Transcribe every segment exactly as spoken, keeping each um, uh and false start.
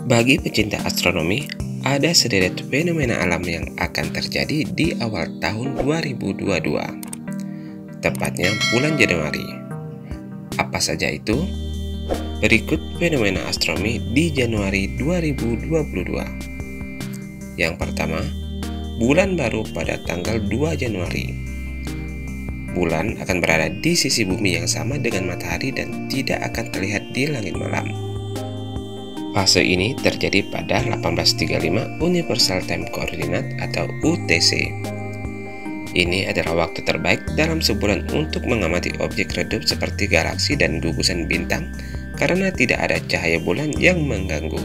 Bagi pecinta astronomi, ada sederet fenomena alam yang akan terjadi di awal tahun dua ribu dua puluh dua, tepatnya bulan Januari. Apa saja itu? Berikut fenomena astronomi di Januari dua ribu dua puluh dua. Yang pertama, bulan baru pada tanggal dua Januari. Bulan akan berada di sisi bumi yang sama dengan matahari dan tidak akan terlihat di langit malam. Fase ini terjadi pada delapan belas tiga puluh lima Universal Time Coordinate atau U T C. Ini adalah waktu terbaik dalam sebulan untuk mengamati objek redup seperti galaksi dan gugusan bintang karena tidak ada cahaya bulan yang mengganggu.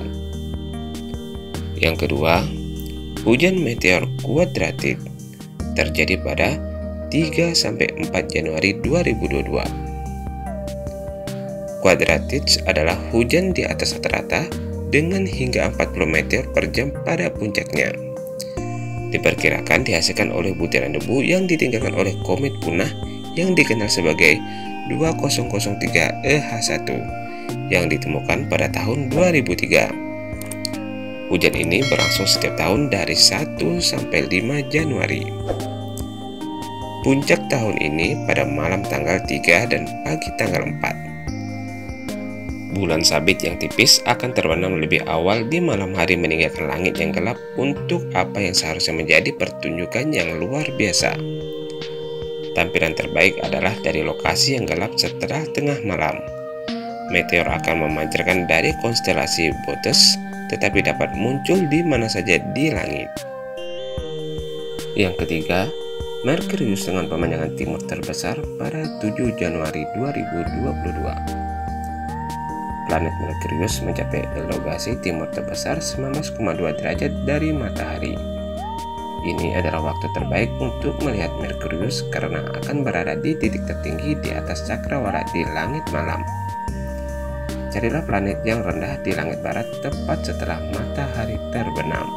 Yang kedua, hujan meteor kuadratik terjadi pada tiga sampai empat Januari dua ribu dua puluh dua. Quadratic adalah hujan di atas rata-rata dengan hingga empat puluh meteor per jam pada puncaknya. Diperkirakan dihasilkan oleh butiran debu yang ditinggalkan oleh komet punah yang dikenal sebagai dua nol nol tiga E H satu yang ditemukan pada tahun dua ribu tiga. Hujan ini berlangsung setiap tahun dari satu sampai lima Januari. Puncak tahun ini pada malam tanggal tiga dan pagi tanggal empat. Bulan sabit yang tipis akan terbenam lebih awal di malam hari meninggalkan langit yang gelap untuk apa yang seharusnya menjadi pertunjukan yang luar biasa. Tampilan terbaik adalah dari lokasi yang gelap setelah tengah malam. Meteor akan memancarkan dari konstelasi Bootes, tetapi dapat muncul di mana saja di langit. Yang ketiga, Merkurius dengan pemanjangan timur terbesar pada tujuh Januari dua ribu dua puluh dua. Planet Merkurius mencapai elongasi timur terbesar sembilan belas koma dua derajat dari matahari. Ini adalah waktu terbaik untuk melihat Merkurius karena akan berada di titik tertinggi di atas cakrawala di langit malam. Carilah planet yang rendah di langit barat tepat setelah matahari terbenam.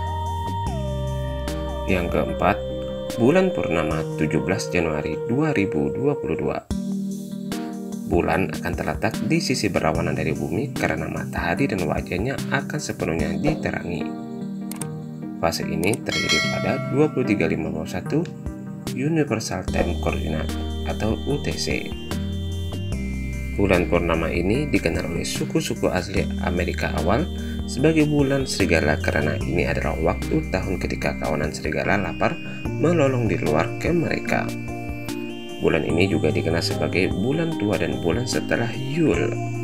Yang keempat, bulan purnama tujuh belas Januari dua ribu dua puluh dua. Bulan akan terletak di sisi berlawanan dari bumi karena matahari dan wajahnya akan sepenuhnya diterangi. Fase ini terjadi pada dua puluh tiga lima puluh satu Universal Time Coordinate atau U T C. Bulan purnama ini dikenal oleh suku-suku asli Amerika awal sebagai bulan serigala karena ini adalah waktu tahun ketika kawanan serigala lapar melolong di luar ke mereka. Bulan ini juga dikenal sebagai bulan tua dan bulan setelah Yule.